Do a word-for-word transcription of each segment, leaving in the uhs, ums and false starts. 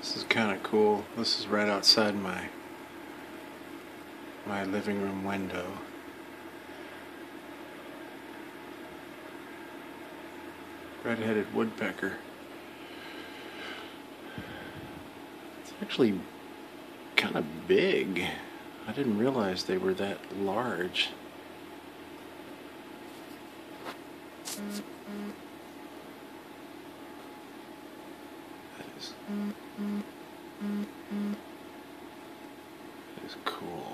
This is kind of cool. This is right outside my my living room window. Red-headed woodpecker. It's actually kind of big. I didn't realize they were that large. That is, that is cool.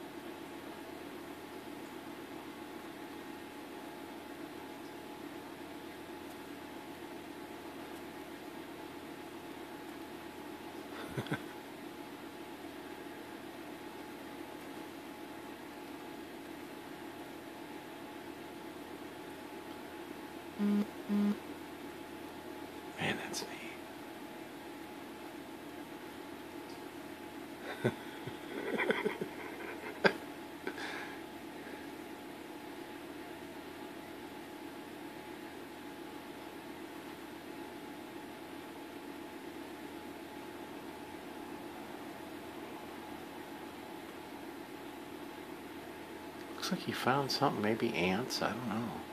Man, that's neat. Looks like he found something, maybe ants, I don't know.